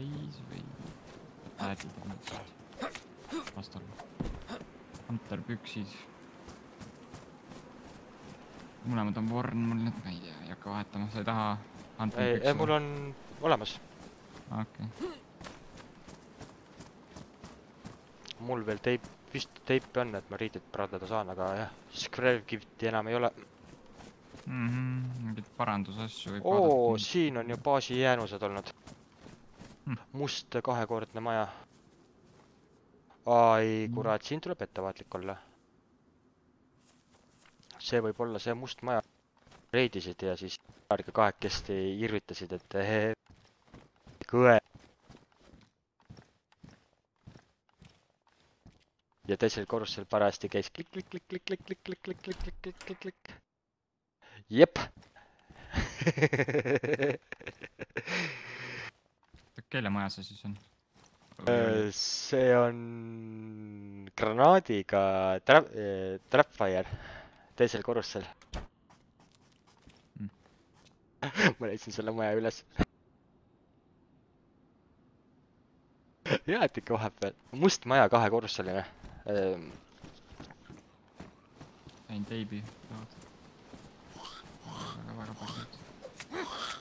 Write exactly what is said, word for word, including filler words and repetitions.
täis või päädid mõtlesid vastal. Hunter püksid. Mõlemad on Warren, mul nüüd ma ei tea, ei hakka vahetama, sa ei taha Hunter ei, püksu? ei, mul on olemas. Okei. Mul veel teip, vist teipi on, et ma riided parandada saan, aga jah, Screvgifti enam ei ole. Mhm, mingid parandusasju võib Oo, vaadata. siin on ju baasi jäänused olnud. Hm. Must kahekordne maja. Ai, Mm. kurat, siin tuleb ettevaatlik olla. See võib olla see must maja. Reidisid ja siis paariga kahekesti irvitasid, et hee, kõe. Ja teisel korrusel parajasti käis klik, klik, klik, klik, klik, klik, klik, klik, klik, klik, klik, klik, klik. Jep. Kelle maja see siis on? See on granaadiga trap, Trapfire teisel korrusel. Mm. Ma leidsin selle maja üles. Hea, et ikka vahepeal. Must maja kahekorruseline. Sain teibi. Väga, väga palju.